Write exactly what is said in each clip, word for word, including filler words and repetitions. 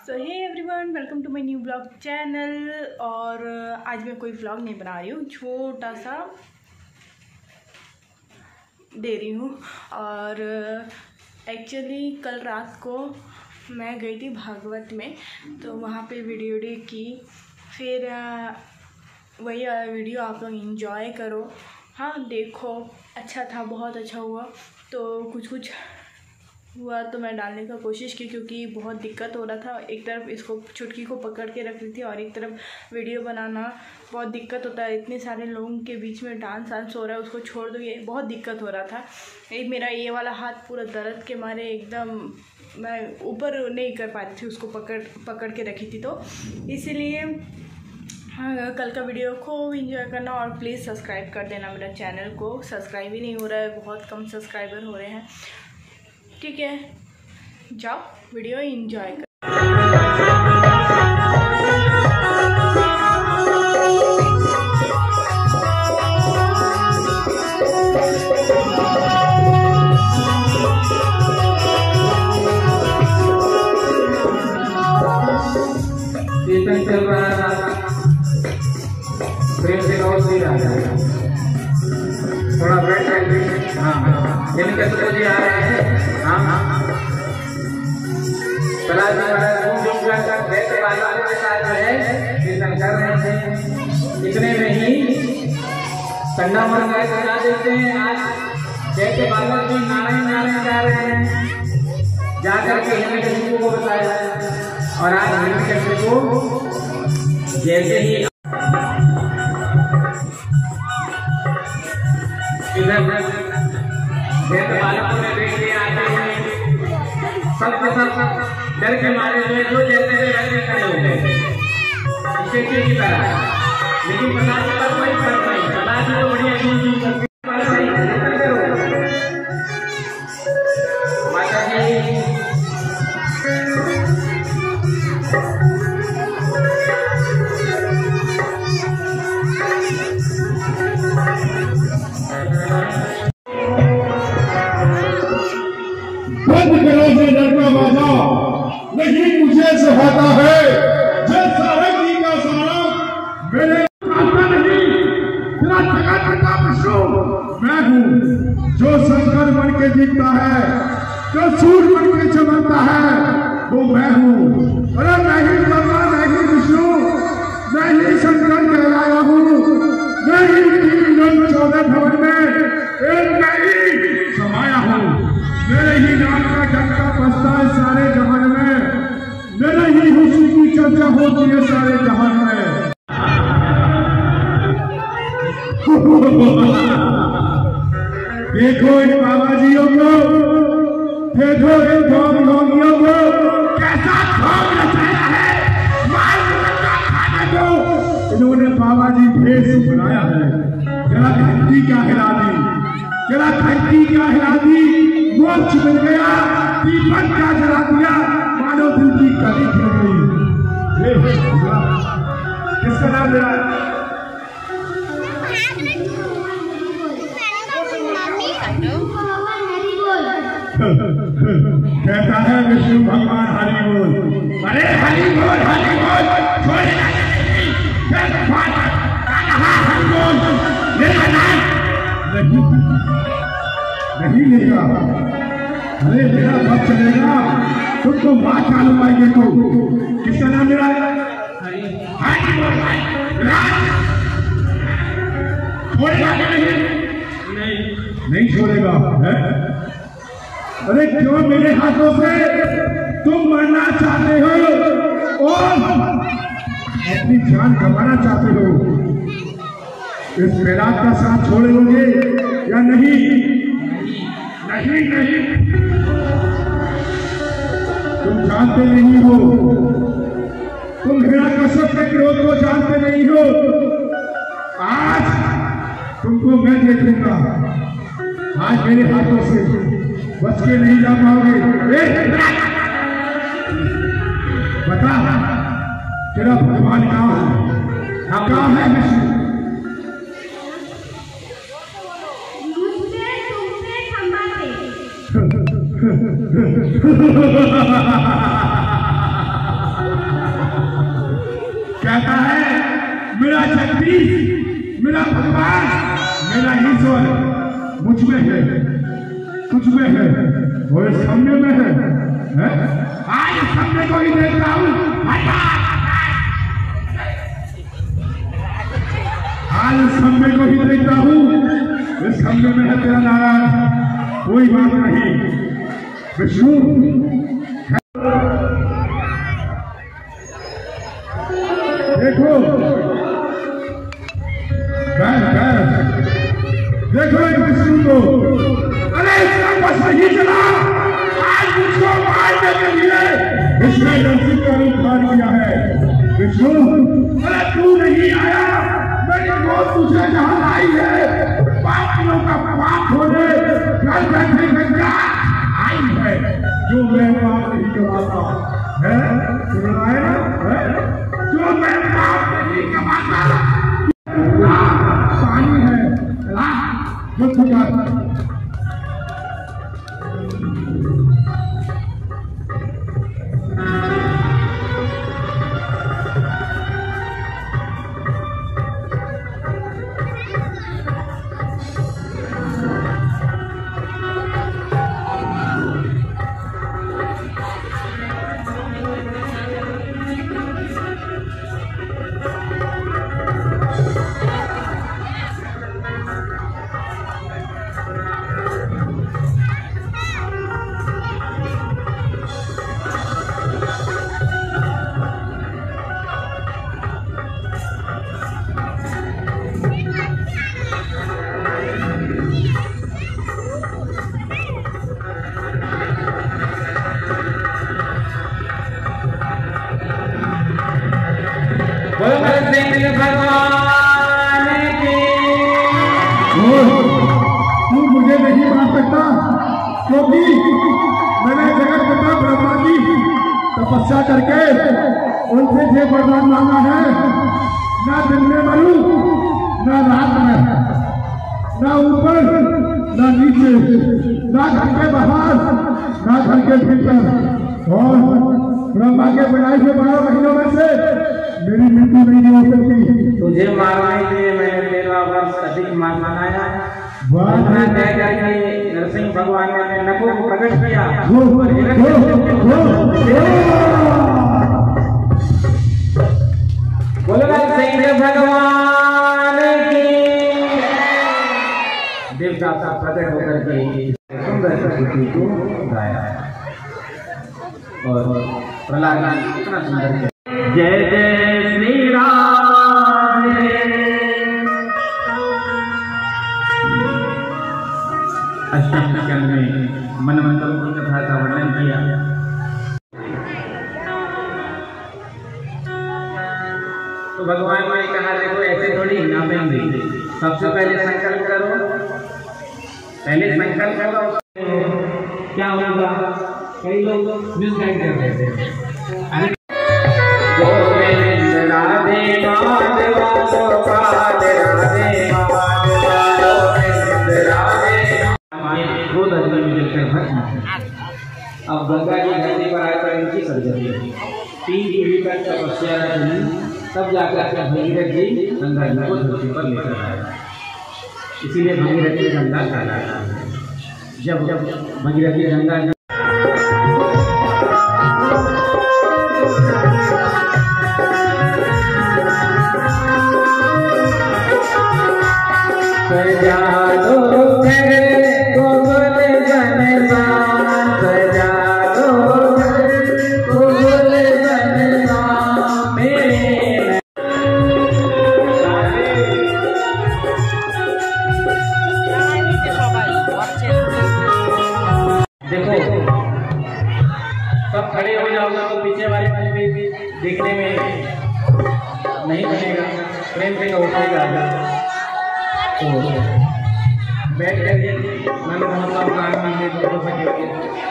So hey everyone, welcome to my new blog channel. और आज मैं कोई व्लॉग नहीं बना रही हूँ, छोटा सा दे रही हूँ। और एक्चुअली कल रात को मैं गई थी भागवत में, तो वहाँ पे वीडियो वीडियो की। फिर वही वीडियो आप लोग एंजॉय करो। हाँ देखो, अच्छा था, बहुत अच्छा हुआ। तो कुछ कुछ हुआ तो मैं डालने का कोशिश की, क्योंकि बहुत दिक्कत हो रहा था। एक तरफ इसको छुटकी को पकड़ के रख रही थी और एक तरफ वीडियो बनाना बहुत दिक्कत होता है। इतने सारे लोगों के बीच में डांस वांस हो रहा है, उसको छोड़ दो, ये बहुत दिक्कत हो रहा था। एक मेरा ये वाला हाथ पूरा दर्द के मारे एकदम मैं ऊपर नहीं कर पा रही थी, उसको पकड़ पकड़ के रखी थी। तो इसीलिए हाँ, कल का वीडियो को एंजॉय करना और प्लीज़ सब्सक्राइब कर देना मेरा चैनल को। सब्सक्राइब ही नहीं हो रहा है, बहुत कम सब्सक्राइबर हो रहे हैं। ठीक है, जाओ वीडियो एंजॉय कर। कीर्तन चल रहा है, प्रेम से गाओ श्री राधा। थोड़ा बैठ बैठ हाँ हाँ यानी कैसे जी आ रहे हैं। हाँ हाँ चला जा रहा है, घूम घूम कर बैठ वाला के साथ जो है कीर्तन कर रहे थे। इतने में ही ठंडा मर गए बना देते हैं। आज जैसे बालक भी नारायण नारायण गा रहे हैं, जाकर के हिरण्यकशिपु को बताया। और आज हिरण्यकशिपु को जैसे ही बालकों ने देख लिया आते हुए, सब के सब डर के मारे हुए जो जैसे वे वैसे खड़े हो गए स्टेचू की तरह। लेकिन पता चला कोई फर्क नहीं, पता जी तो बढ़िया चीज करती माता जी। बंद करो से लड़का बाजा, नहीं मुझे सुहाता है जैसा है जी का सारा। मेरे आता नहीं तेरा जगत का विष्णु मैं हूँ, जो शंकर बन के दिखता है, जो सूर्य बन के चमकता है, वो मैं हूँ। अरे नहीं ब्रह्मा, नहीं विष्णु, मैं ही शंकर कहलाया हूँ। मैं ही तीन चौदह भवन में एक मैं ही समाया हूँ। मेरे ही नाम का डंका बजता है सारे जहान में, मेरे ही खुशी की चर्चा होती है सारे जहान में। देखो इन बाबाजियों को, देखो इन भोगियों को, कैसा भोग रचाया है। मार खाने को इन्होंने बाबाजी भेष बनाया है। जरा घंटी क्या हिला दी, जरा घंटी क्या हिला दी, मोक्ष मिल गया, दीपक क्या जला दिया, मानो दिल की कड़ी खिल गई। किसका नाम ले रहा है? कहता है विष्णु भगवान हरि बोल। अरे हरि बोल, हरि बोल, छोड़ेगा नहीं, हरि बोल मेरा नाम नहीं नहीं लेगा। अरे मेरा मत चलेगा, तुमको माँ चालू आएंगे। तो किसका नाम ले रहा है? छोड़ेगा नहीं, नहीं छोड़ेगा है? अरे क्यों मेरे हाथों से तुम मरना चाहते हो और अपनी जान गंवाना चाहते हो? इस बैराग का साथ छोड़ोगे या नहीं? नहीं नहीं, तुम जानते नहीं हो, तुम हिरण्यकश्यप के क्रोध को जानते नहीं हो। आज तुमको मैं देखूंगा, आज मेरे हाथों से बच के नहीं जा पाओगे। बता तेरा भगवान कहाँ है? कहाँ है विष्णु? ईश, मेरा भगवान, मेरा ईश्वर मुझ में है, तुझ में है और सामने में है, है? आज सामने को ही देखता हूँ, आज सामने को ही देखता हूँ, इस सामने में है तेरा नारायण, कोई बात नहीं। विष्णु देखो, बैठ बैठ, देखो एक विष्णु को, अरे इसका बस नहीं चला, आज मुझको मारने के लिए इसने नरसिंह का रूप धारण किया है। विष्णु, अरे तू नहीं आया, मेरी मौत तुझे जहां आई है, पापियों का पाप होने घर बैठे गंगा आई है, जो मैं पाप नहीं कमाता है, सुन आए ना, जो मैं पाप नहीं कमाता पानी है, मत कर। भगवान की तू मुझे नहीं मार सकता, क्योंकि मैंने जगत पिता ब्रह्मा की तपस्या करके उनसे जो वरदान मांगा है, ना दिन में मरूं, ना रात में, ना ऊपर ना नीचे, ना घर के बाहर ना घर के भीतर, और ब्रह्मा के बनाए हुए बारह महीनों में से मेरी मृत्यु नहीं हो सकती। तुझे मारने के लिए मैंने तेरह वर्ष अधिक मार बनाया, इतना तय करके नरसिंह भगवान ने अपने नखों को प्रकट किया। बोलो नरसिंह भगवान की। देवदाता प्रकट होकर के सुंदर स्तुति को गाया और प्रहलाद कितना सुंदर। जय जय श्री राम। अष्टम स्कंद में मनमंत्र की कथा का वर्णन किया। तो भगवान ने कहा देखो ऐसे थोड़ी नापेंगे, सबसे पहले संकल्प करो, पहले संकल्प करो क्या होगा। कई लोग मिसगाइड कर देते हैं। गोविंद राधे माधवा गोपाल राधे माधवा गोविंद राधे। दो दर्जन मिलकर भस्म। अब गंगा की धरती पर आकर इनकी सर्जरी हुई। तीन पीढ़ी तक तपस्या रखी, तब जाकर के भगीरथ जी गंगा जी को धरती पर लेकर आए। इसीलिए भगीरथ जी गंगा कहलाता है। जब जब भगीरथ जी गंगा सजा दो घर गोकुल बनवान, सजा दो घर गोकुल बनवान मेरे। देखो सब खड़े हो जाओगे तो पीछे वाले भी देखने में नहीं बनेगा, प्रेम से उठेगा। तो बैठ करके मन मनोकामना मांगे तो हो सके।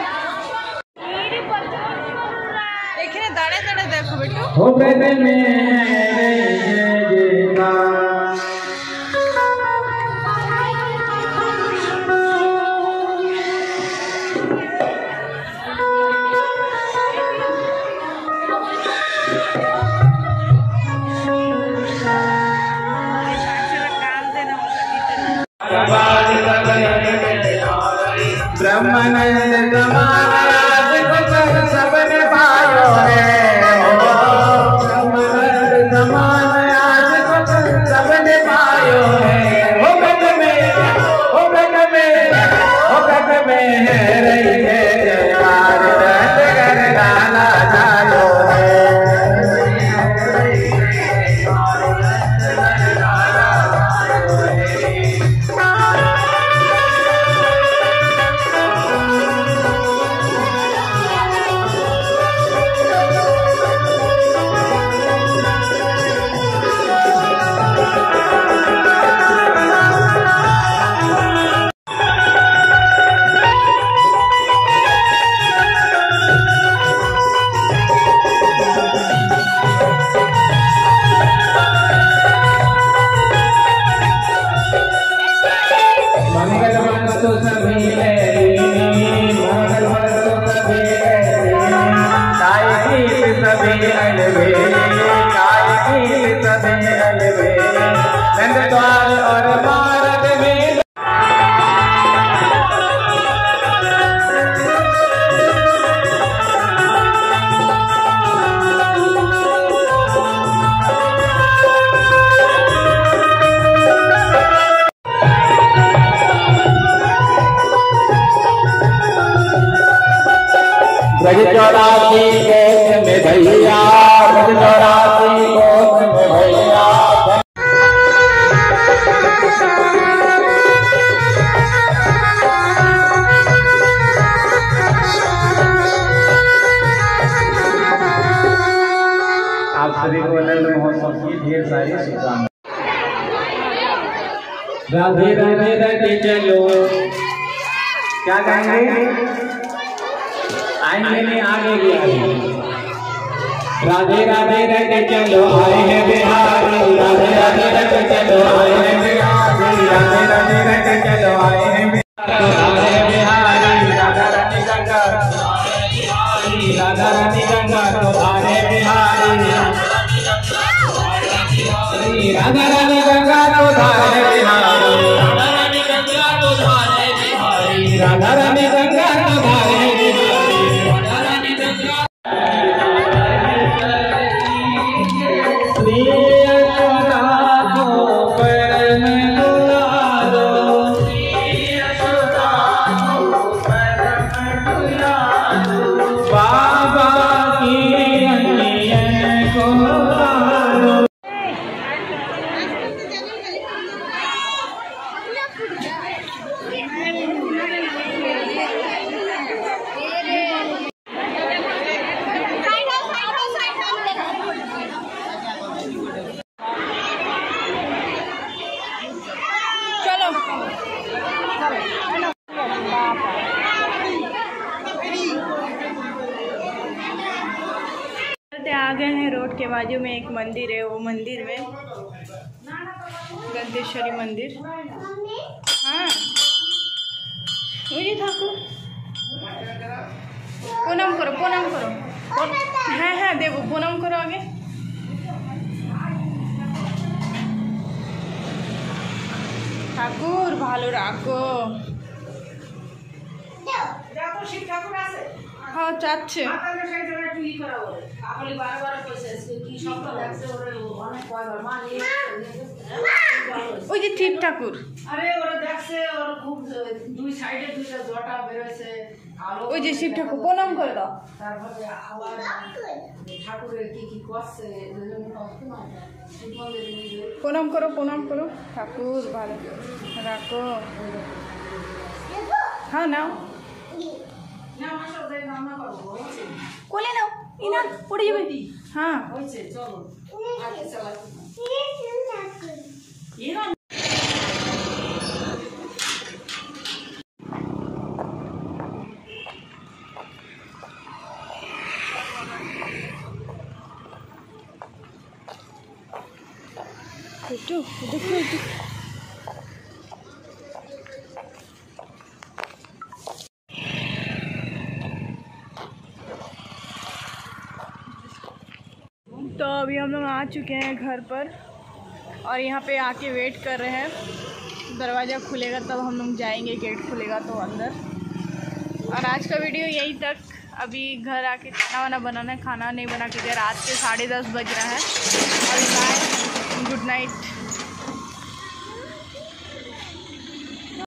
देखिए दाड़े दाड़े देखो बेटो हो गए मेरे जीता। बार ब्रह्मानंद समान राज को सबने पायो है। ब्रह्मानंद समान राज को सबने पायो है। हो गद में हो गद में हो गद में है रही है जयकार रत कर डाला जायो है। ब्रज चौरासी कोस में भैया, ब्रज चौरासी कोस में भैया। आप सभी को आनंद महोत्सव की ढेर सारी शुभकामनाएं। राधे राधे राधे चलो, क्या कहेंगे? आएंगे नहीं, आगे भी आएंगे। राधे राधे रटे चलो आए हैं बिहारी, राधे राधे रटे चलो आए हैं बिहारी, राधे राधे रटे चलो आए हैं बिहारी। राधा रानी गंगा राधा रानी गंगा तो आए बिहारी, राधा रानी गंगा तो धारे बिहारी, राधा रानी गंगा तो धारे आ गए हैं। रोड के बाजू में एक मंदिर है, वो मंदिर में गंतेश्वरी मंदिर। हाँ मुझे ठाकुर प्रणाम करो, प्रणाम करो। हाँ हाँ देखो प्रणाम करो आगे। ঠাকুর ভালো রাখো। হ্যাঁ চাচ্ছে। ওই যে শিব ঠাকুর, ওই যে শিব ঠাকুর প্রণাম করে দাও। প্রণাম করো, প্রণাম করো। ঠাকুর ভালো রাখো। হ্যাঁ নাও, কোলে নাও, ইনা পড়ে যাবে। হ্যাঁ একটু দেখো একটু। तो अभी हम लोग आ चुके हैं घर पर और यहाँ पे आके वेट कर रहे हैं। दरवाज़ा खुलेगा तब हम लोग जाएंगे, गेट खुलेगा तो अंदर। और आज का वीडियो यहीं तक। अभी घर आके खाना वाना बनाना है, खाना नहीं बना के गया, रात के साढ़े दस बज रहा है। और बाय, गुड नाइट।